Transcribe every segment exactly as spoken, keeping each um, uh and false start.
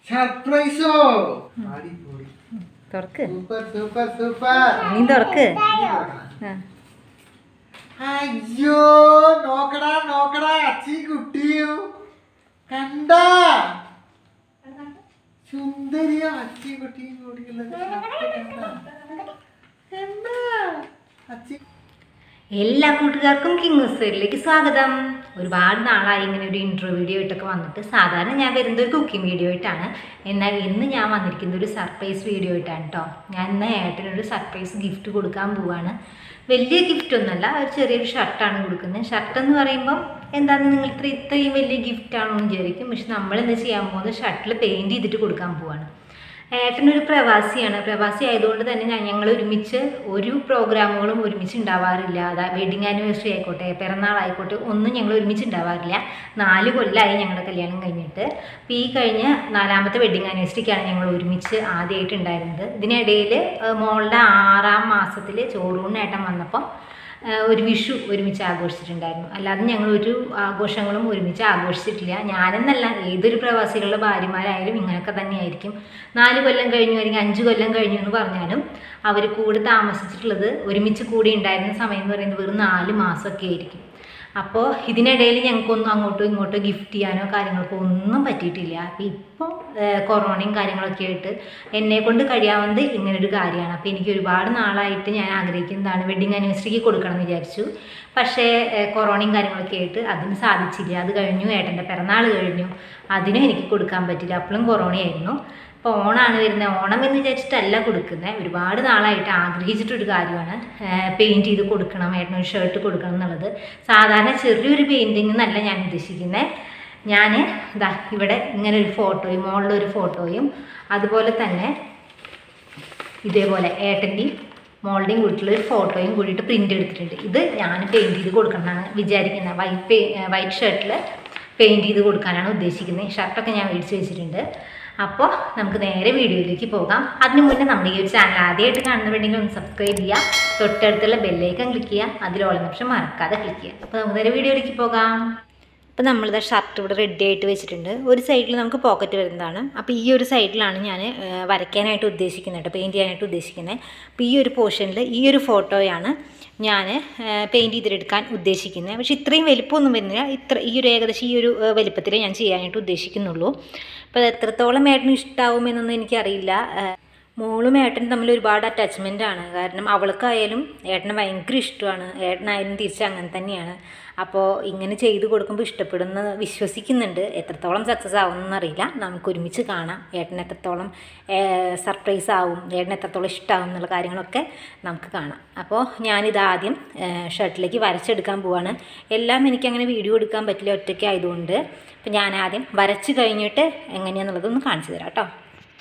സർപ്രൈസോ തുറക്ക് super super super നീ തുറക്ക് അയ്യോ നോക്കടാ നോക്കടാ അച്ചി കുട്ടിയും കണ്ടാ സുന്ദരിയ അച്ചി കുട്ടിയും കൂടിയുള്ളത് കണ്ടാ അച്ചി. എല്ലാ കൂട്ടുകാർക്കും കിങ്സ് വീട്ടിലേക്ക് സ്വാഗതം. ഒരുപാട് നാളായി ഇങ്ങനെ ഒരു ഇൻട്രോ വീഡിയോ ആയിട്ടൊക്കെ വന്നിട്ട്. സാധാരണ ഞാൻ വരുന്നത് ഒരു കുക്കിംഗ് വീഡിയോ ആയിട്ടാണ്. എന്നാൽ ഇന്ന് ഞാൻ വന്നിരിക്കുന്നത് ഒരു സർപ്രൈസ് വീഡിയോ ആയിട്ടാണ് കേട്ടോ. ഞാൻ ഇന്ന് ഏട്ടനൊരു സർപ്രൈസ് ഗിഫ്റ്റ് കൊടുക്കാൻ പോവാണ്. വലിയ ഗിഫ്റ്റ് ഒന്നുമല്ല, ഒരു ചെറിയൊരു ഷർട്ടാണ് കൊടുക്കുന്നത്. ഷർട്ട് എന്ന് പറയുമ്പം എന്താണെന്ന് നിങ്ങൾ ഇത്ര ഇത്രയും വലിയ ഗിഫ്റ്റാണോ എന്ന് വിചാരിക്കും. പക്ഷെ നമ്മളെന്താ ചെയ്യാൻ പോകുന്നത്, ഷർട്ടിൽ പെയിൻറ്റ് ചെയ്തിട്ട് കൊടുക്കാൻ പോവാണ്. ഏട്ടനൊരു പ്രവാസിയാണ്. പ്രവാസി ആയതുകൊണ്ട് തന്നെ ഞങ്ങൾ ഒരുമിച്ച് ഒരു പ്രോഗ്രാമുകളും ഒരുമിച്ച് ഉണ്ടാവാറില്ല. അതായത് വെഡിങ് ആനിവേഴ്സറി ആയിക്കോട്ടെ, പിറന്നാളായിക്കോട്ടെ, ഒന്നും ഞങ്ങൾ ഒരുമിച്ച് ഉണ്ടാവാറില്ല. നാല് കൊല്ലമായി ഞങ്ങളുടെ കല്യാണം കഴിഞ്ഞിട്ട്. അപ്പോൾ ഈ കഴിഞ്ഞ നാലാമത്തെ വെഡിങ് ആനിവേഴ്സറിക്കാണ് ഞങ്ങൾ ഒരുമിച്ച് ആദ്യമായിട്ട് ഉണ്ടായിരുന്നത്. ഇതിനിടയിൽ മോളുടെ ആറാം മാസത്തിൽ ചോറൂണിനേട്ടൻ വന്നപ്പോൾ ഒരു വിഷു ഒരുമിച്ച് ആഘോഷിച്ചിട്ടുണ്ടായിരുന്നു. അല്ലാതെ ഞങ്ങൾ ഒരു ആഘോഷങ്ങളും ഒരുമിച്ച് ആഘോഷിച്ചിട്ടില്ല. ഞാനെന്നല്ല, ഏതൊരു പ്രവാസികളുടെ ഭാര്യമാരായാലും ഇങ്ങനെയൊക്കെ തന്നെയായിരിക്കും. നാല് കൊല്ലം കഴിഞ്ഞു അല്ലെങ്കിൽ അഞ്ച് കൊല്ലം കഴിഞ്ഞു എന്ന് പറഞ്ഞാലും അവർ കൂടെ താമസിച്ചിട്ടുള്ളത്, ഒരുമിച്ച് കൂടി ഉണ്ടായിരുന്ന സമയം എന്ന് പറയുന്നത് വെറും നാല് മാസമൊക്കെ ആയിരിക്കും. അപ്പോൾ ഇതിനിടയിൽ ഞങ്ങൾക്കൊന്നും അങ്ങോട്ടോ ഇങ്ങോട്ടോ ഗിഫ്റ്റ് ചെയ്യാനോ കാര്യങ്ങൾക്കോ ഒന്നും പറ്റിയിട്ടില്ല. അപ്പോൾ ഇപ്പോൾ കൊറോണയും കാര്യങ്ങളൊക്കെ ആയിട്ട് എന്നെ കൊണ്ട് കഴിയാവുന്നത് ഇങ്ങനൊരു കാര്യമാണ്. അപ്പോൾ എനിക്ക് ഒരുപാട് നാളായിട്ട് ഞാൻ ആഗ്രഹിക്കുന്നതാണ് വെഡിങ് ആനിവേഴ്സറിക്ക് കൊടുക്കണം എന്ന് വിചാരിച്ചു. പക്ഷേ കൊറോണയും കാര്യങ്ങളൊക്കെ ആയിട്ട് അതിന് സാധിച്ചില്ല. അത് കഴിഞ്ഞു, ഏട്ടൻ്റെ പിറന്നാൾ കഴിഞ്ഞു, അതിനും എനിക്ക് കൊടുക്കാൻ പറ്റില്ല. അപ്പോഴും കൊറോണയായിരുന്നു. അപ്പോൾ ഓണാണ് വരുന്നത്. ഓണം എന്ന് വിചാരിച്ചിട്ടല്ല കൊടുക്കുന്നത്. ഒരുപാട് നാളായിട്ട് ആഗ്രഹിച്ചിട്ടൊരു കാര്യമാണ് പെയിൻറ്റ് ചെയ്ത് കൊടുക്കണം, ഏട്ടനൊരു ഷർട്ട് കൊടുക്കണം എന്നുള്ളത്. സാധാരണ ചെറിയൊരു പെയിൻറ്റിങ് എന്നല്ല ഞാൻ ഉദ്ദേശിക്കുന്നത്. ഞാൻ ഇതാ ഇവിടെ ഇങ്ങനെ ഒരു ഫോട്ടോയും മോളുടെ ഫോട്ടോയും അതുപോലെ തന്നെ ഇതേപോലെ ഏട്ടൻ്റെയും മോളുടെയും കൂട്ടിലൊരു ഫോട്ടോയും കൂടിയിട്ട് പ്രിൻ്റ് എടുത്തിട്ടുണ്ട്. ഇത് ഞാൻ പെയിൻറ്റ് ചെയ്ത് കൊടുക്കണം എന്നാണ് വിചാരിക്കുന്നത്. വൈറ്റ് വൈറ്റ് ഷർട്ടിൽ പെയിൻറ്റ് ചെയ്ത് കൊടുക്കാനാണ് ഉദ്ദേശിക്കുന്നത്. ഷർട്ടൊക്കെ ഞാൻ മേടിച്ച് വെച്ചിട്ടുണ്ട്. അപ്പോൾ നമുക്ക് നേരെ വീഡിയോയിലേക്ക് പോകാം. അതിന് മുന്നേ നമ്മുടെ ഈ ഒരു ചാനൽ ആദ്യമായിട്ട് കാണുന്നുണ്ടെങ്കിൽ ഒന്ന് സബ്സ്ക്രൈബ് ചെയ്യുക, തൊട്ടടുത്തുള്ള ബെല്ലൈക്കൺ ക്ലിക്ക് ചെയ്യുക, അതിലുള്ള ഓപ്ഷൻ മറക്കാതെ ക്ലിക്ക് ചെയ്യുക. അപ്പോൾ നമുക്ക് നേരെ വീഡിയോയിലേക്ക് പോകാം. അപ്പോൾ നമ്മളിത് ഷർട്ട് ഇവിടെ റെഡി ആയിട്ട് വെച്ചിട്ടുണ്ട്. ഒരു സൈഡിൽ നമുക്ക് പോക്കറ്റ് വരുന്നതാണ്. അപ്പോൾ ഈ ഒരു സൈഡിലാണ് ഞാൻ വരയ്ക്കാനായിട്ട് ഉദ്ദേശിക്കുന്നത് കേട്ടോ, പെയിൻറ്റ് ചെയ്യാനായിട്ട് ഉദ്ദേശിക്കുന്നത്. അപ്പോൾ ഈ ഒരു പോർഷനിൽ ഈ ഒരു ഫോട്ടോയാണ് ഞാൻ പെയിൻറ്റ് ചെയ്തെടുക്കാൻ ഉദ്ദേശിക്കുന്നത്. പക്ഷേ ഇത്രയും വലിപ്പമൊന്നും വരുന്നില്ല. ഇത്ര ഈ ഒരു ഏകദേശം ഈ ഒരു വലിപ്പത്തിൽ ഞാൻ ചെയ്യാനായിട്ട് ഉദ്ദേശിക്കുന്നുള്ളൂ. അപ്പോൾ അത് എത്രത്തോളം ഏട്ടന് ഇഷ്ടമാവുമെന്നൊന്നും എനിക്കറിയില്ല. മോളും ഏട്ടനും തമ്മിൽ ഒരുപാട് അറ്റാച്ച്മെൻ്റ് ആണ്. കാരണം അവൾക്കായാലും ഏട്ടനെ ഭയങ്കര ഇഷ്ടമാണ്, ഏട്ടനായാലും തിരിച്ച് അങ്ങനെ തന്നെയാണ്. അപ്പോൾ ഇങ്ങനെ ചെയ്ത് കൊടുക്കുമ്പോൾ ഇഷ്ടപ്പെടുന്ന വിശ്വസിക്കുന്നുണ്ട്. എത്രത്തോളം സക്സസ് ആവുമെന്നറിയില്ല. നമുക്ക് ഒരുമിച്ച് കാണാം. ഏട്ടൻ എത്രത്തോളം സർപ്രൈസ് ആവും, ഏട്ടൻ എത്രത്തോളം ഇഷ്ടമാവും എന്നുള്ള കാര്യങ്ങളൊക്കെ നമുക്ക് കാണാം. അപ്പോൾ ഞാനിതാദ്യം ഷർട്ടിലേക്ക് വരച്ചെടുക്കാൻ പോവാണ്. എല്ലാം എനിക്കങ്ങനെ വീഡിയോ എടുക്കാൻ പറ്റില്ല ഒറ്റയ്ക്ക് ആയതുകൊണ്ട്. അപ്പോൾ ഞാനാദ്യം വരച്ച് കഴിഞ്ഞിട്ട് എങ്ങനെയാണെന്നുള്ളതൊന്ന് കാണിച്ചു തരാം കേട്ടോ.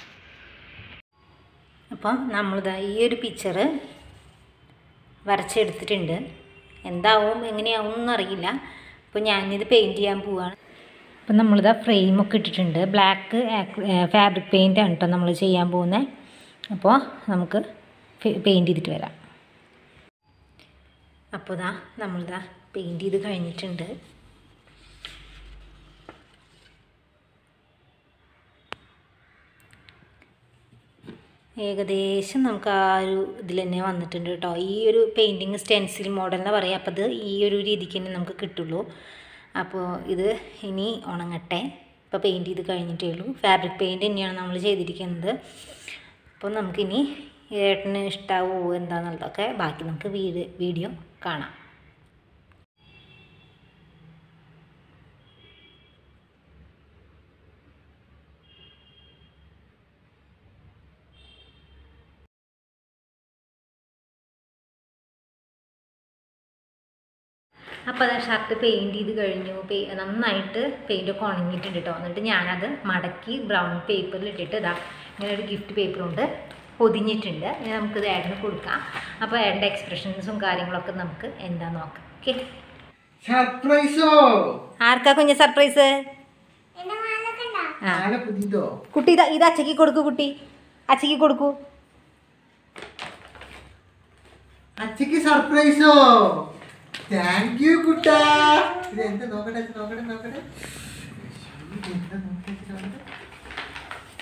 അപ്പം നമ്മളിതാ ഈ ഒരു പിക്ചറ് വരച്ചെടുത്തിട്ടുണ്ട്. എന്താവും എങ്ങനെയാവും എന്നറിയില്ല. അപ്പോൾ ഞാനിത് പെയിൻറ്റ് ചെയ്യാൻ പോവുകയാണ്. അപ്പം നമ്മളിതാ ഫ്രെയിമൊക്കെ ഇട്ടിട്ടുണ്ട്. ബ്ലാക്ക് ഫാബ്രിക് പെയിൻ്റാണ് കേട്ടോ നമ്മൾ ചെയ്യാൻ പോകുന്നത്. അപ്പോൾ നമുക്ക് പെയിൻറ്റ് ചെയ്തിട്ട് വരാം. അപ്പോൾ ഇതാ നമ്മളിതാ പെയിൻറ്റ് ചെയ്ത് കഴിഞ്ഞിട്ടുണ്ട്. ഏകദേശം നമുക്ക് ആ ഒരു ഇതിൽ തന്നെ വന്നിട്ടുണ്ട് കേട്ടോ. ഈ ഒരു പെയിൻറ്റിങ് സ്റ്റെൻസിൽ മോഡൽ എന്ന് പറയാം. അപ്പോൾ ഇത് ഈ ഒരു രീതിക്ക് തന്നെ നമുക്ക് കിട്ടുള്ളൂ. അപ്പോൾ ഇത് ഇനി ഉണങ്ങട്ടെ. ഇപ്പോൾ പെയിൻറ്റ് ചെയ്ത് കഴിഞ്ഞിട്ടേ ഉള്ളൂ. ഫാബ്രിക് പെയിൻറ്റ് തന്നെയാണ് നമ്മൾ ചെയ്തിരിക്കുന്നത്. അപ്പോൾ നമുക്കിനി ഏട്ടന് ഇഷ്ടാവുമോ എന്താണെന്നുള്ളതൊക്കെ ബാക്കി നമുക്ക് വീഡിയോ കാണാം. അപ്പോൾ അത് ഷർട്ട് പെയിൻറ്റ് ചെയ്ത് കഴിഞ്ഞു. പെയ് നന്നായിട്ട് പെയിൻറ്റൊക്കെ ഉണങ്ങിയിട്ടുണ്ട് കേട്ടോ. എന്നിട്ട് ഞാനത് മടക്കി ബ്രൗൺ പേപ്പറിൽ ഇട്ടിട്ട് ഇതാ ഇങ്ങനെ ഒരു ഗിഫ്റ്റ് പേപ്പറുണ്ട് പൊതിഞ്ഞിട്ടുണ്ട്. ഇനി നമുക്കിത് ഏട്ടന് കൊടുക്കാം. അപ്പോൾ ഏട്ടൻ്റെ എക്സ്പ്രഷൻസും കാര്യങ്ങളൊക്കെ നമുക്ക് എന്താ നോക്കാം. ഓക്കെ, സർപ്രൈസോ? ആർക്കാ കുഞ്ഞ് സർപ്രൈസ്? ആ കുട്ടി ഇതാ ഇത് അച്ചയ്ക്ക് കൊടുക്കൂ. കുട്ടി അച്ചയ്ക്ക് കൊടുക്കൂ. അച്ചയ്ക്ക് സർപ്രൈസോ? താങ്ക് യു കുട്ടാ. ഇതെന്താ നോക്കട്ടെ നോക്കട്ടെ നോക്കട്ടെ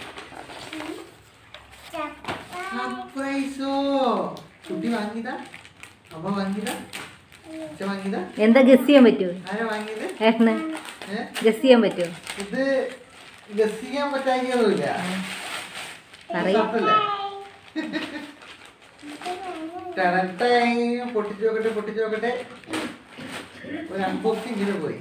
സർപ്രൈസോ കുട്ടി വാങ്ങിയതാ അമ്മ വാങ്ങിയതാ അച്ഛ വാങ്ങിയതാ എന്താ ഗസ് ചെയ്യാൻ പറ്റുമോ ആരാ വാങ്ങിയത് ഏട്ടന് ഗസ് ചെയ്യാൻ പറ്റുമോ ഇത് ഗസ് ചെയ്യാൻ പറ്റാതൊന്നുമില്ല പൊട്ടിച്ചു നോക്കട്ടെ പൊട്ടിച്ചു നോക്കട്ടെ ഒരു അൺബോക്സിംഗ് ഇങ്ങനെ പോയി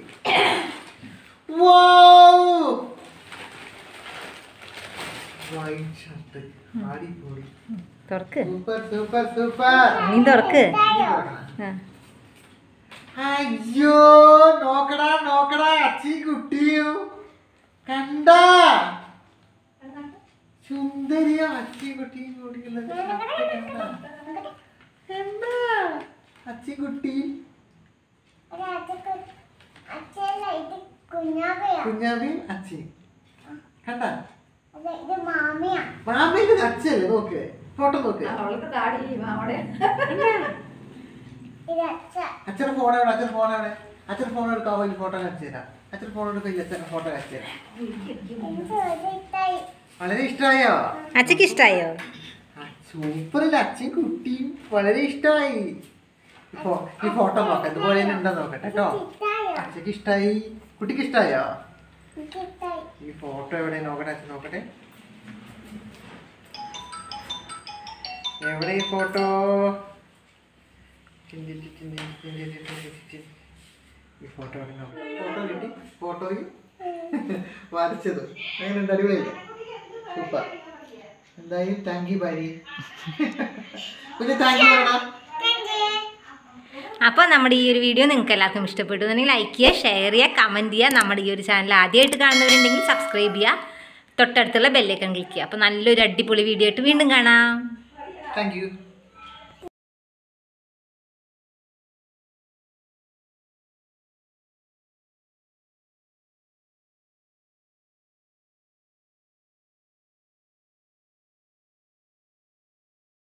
വൈറ്റ് ഷർട്ട് അടിപൊളി തുറക്ക് സൂപ്പർ സൂപ്പർ സൂപ്പർ നീ തുറക്ക് അയ്യോ നോക്കടാ നോക്കടാ അച്ചി കുട്ടിയും കണ്ടാ സുന്ദരിയ അച്ചി കുട്ടിയും കൂടിയുള്ളത് കണ്ടാ അച്ചി കുട്ടി കുഞ്ഞാവി അച്ചി കണ്ടാ മാമിന്റെ അച്ഛല്ലേ നോക്ക് ഫോട്ടോ നോക്ക് അച്ഛൻ ഫോൺ എവിടെ അച്ഛൻ ഫോൺ എവിടെ അച്ഛൻ ഫോൺ എടുക്കാവോ ഈ ഫോട്ടോ കാണിച്ചു തരാം അച്ഛൻ ഫോൺ എടുക്കില്ല അച്ഛൻ ഫോട്ടോ കാണിച്ചു തരാം വളരെ ഇഷ്ടമായോ അച്ഛക്ക് ഇഷ്ടായോ സൂപ്പറല്ല അച്ഛൻ കുട്ടിയും വളരെ ഇഷ്ടമായി ഈ ഫോട്ടോ നോക്കാം ഇതുപോലെ ഉണ്ടോ നോക്കട്ടെ കേട്ടോ അച്ഛക്ക് ഇഷ്ടമായി കുട്ടിക്ക് ഇഷ്ടമായോ ഈ ഫോട്ടോ എവിടെ നോക്കട്ടെ അച്ഛൻ നോക്കട്ടെ എവിടെ ഈ ഫോട്ടോ ഈ ഫോട്ടോ എവിടെ നോക്കാം ഫോട്ടോ കിട്ടി ഫോട്ടോയും വരച്ചത് അങ്ങനെ അടിപൊളിയില്ല സൂപ്പർ എന്തായാലും താങ്ക് യു ഭാര്യ പിന്നെ താങ്ക് യു പറയടാ അപ്പോൾ നമ്മുടെ ഈ ഒരു വീഡിയോ നിങ്ങൾക്ക് എല്ലാവർക്കും ഇഷ്ടപ്പെട്ടു എന്നുണ്ടെങ്കിൽ ലൈക്ക് ചെയ്യുക ഷെയർ ചെയ്യുക കമൻറ്റ് ചെയ്യുക നമ്മുടെ ഈ ഒരു ചാനൽ ആദ്യമായിട്ട് കാണുന്നവരുണ്ടെങ്കിൽ സബ്സ്ക്രൈബ് ചെയ്യുക തൊട്ടടുത്തുള്ള ബെല്ലൈക്കൺ ക്ലിക്ക് ചെയ്യുക അപ്പോൾ നല്ലൊരു അടിപൊളി വീഡിയോ ആയിട്ട് വീണ്ടും കാണാം താങ്ക് യു